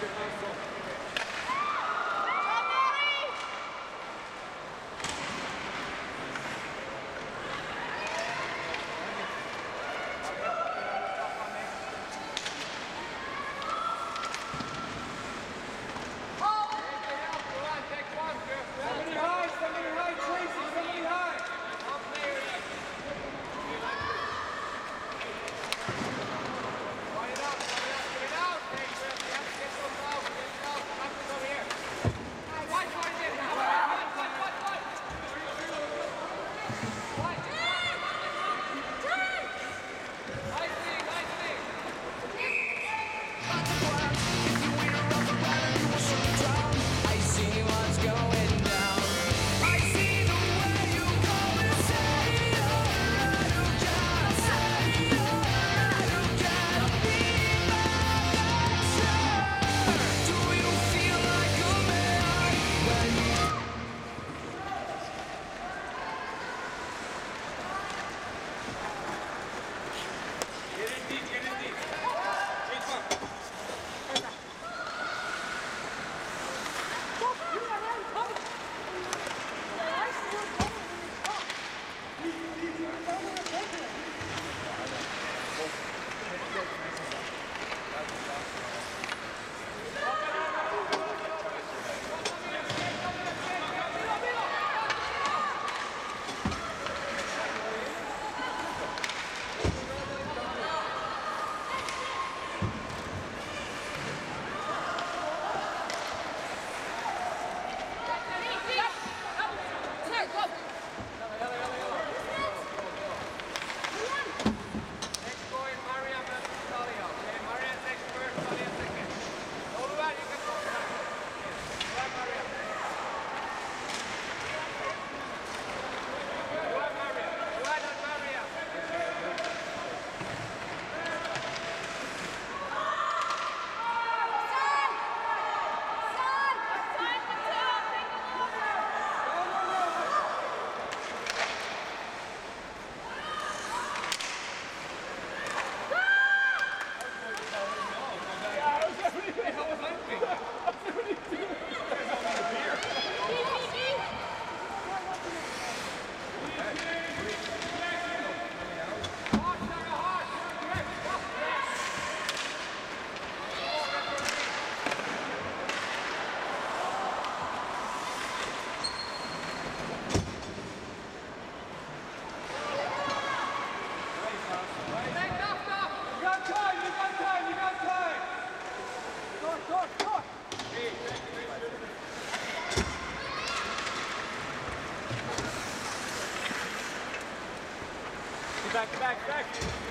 Back.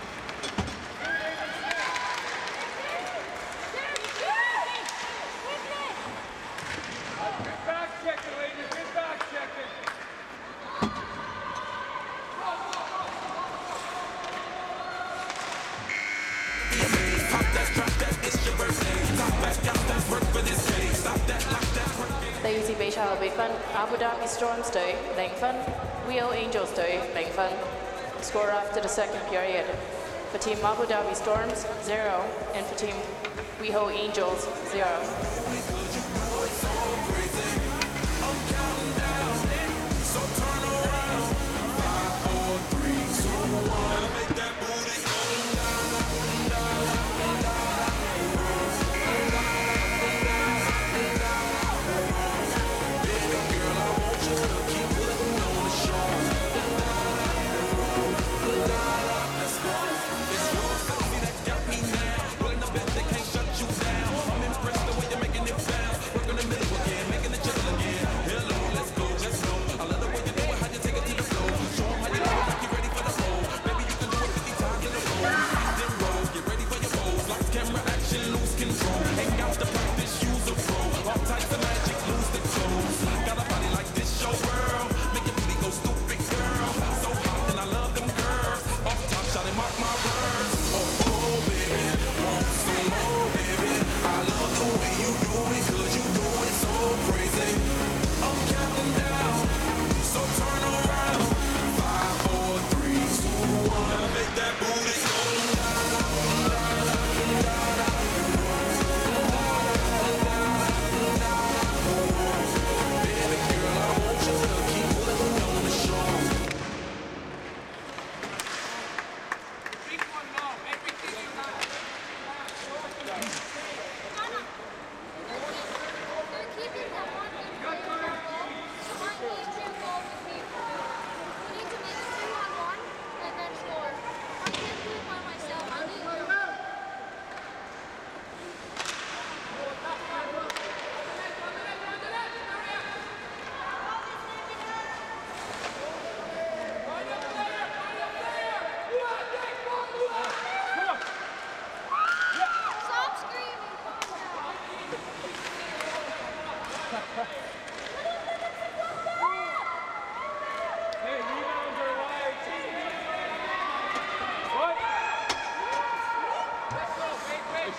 Good back checking, ladies. Good back checking. Đây là bây giờ bị phân Abu Dhabi Storms隊0分 Rio Angels 隊0分 Score after the second period. For Team Abu Dhabi Storms, 0, and for Team WeHo Angels, 0. They can't shut you down. I'm impressed the way you're making it sound.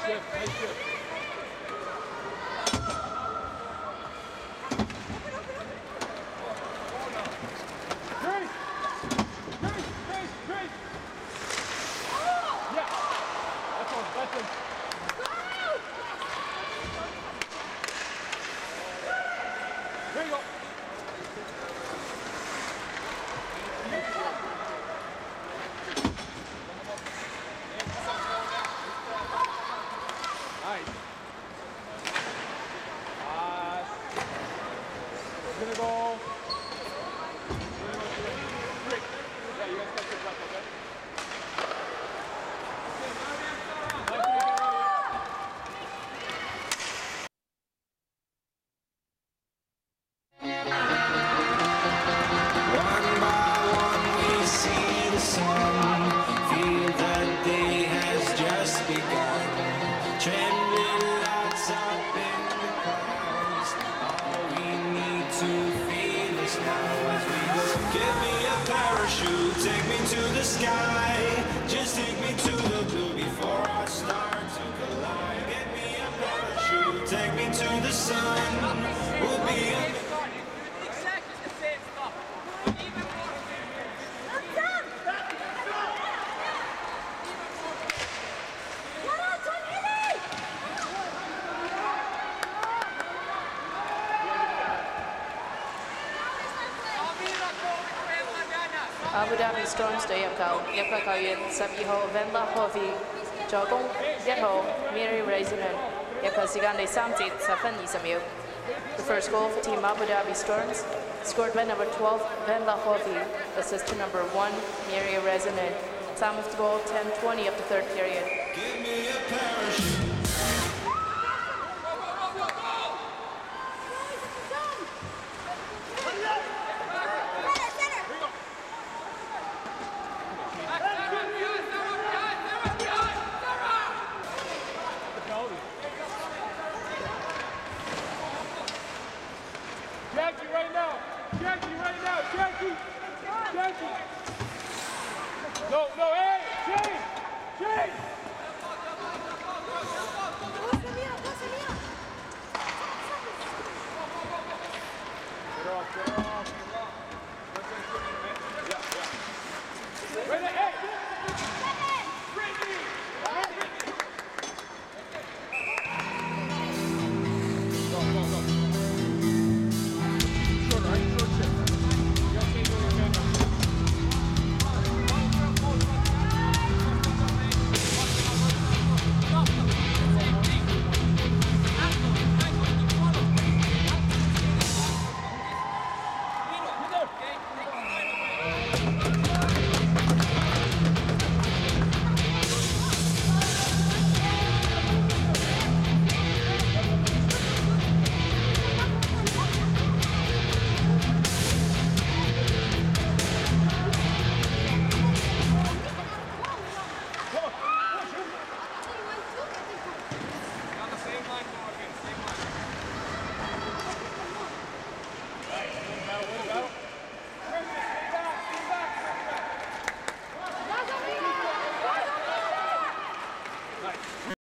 shift, nice shift. Grace! Grace! Grace! Grace! Yeah! That's one, that's one. Here you go. Nice. We're gonna go. Quick. Yeah, you guys catch your breath, okay? One by one we see the sun, feel that day has just begun. Trembling lights up in the clouds, all we need to feel is now as we go. Give me a parachute, take me to the sky, just take me to the blue before I start to collide. Give me a parachute, take me to the sun, we'll be a Abu Dhabi Storms 隊入球，入球球員12號 Vanla Hovi 助攻1號 Miri Raisinen 入球時間第3節10分20秒。The first goal for Team Abu Dhabi Storms scored by number 12 Vanla Hovi, assist to number 1 Miri Raisinen. Time of the goal 10:20 of the third period. Give me a parachute.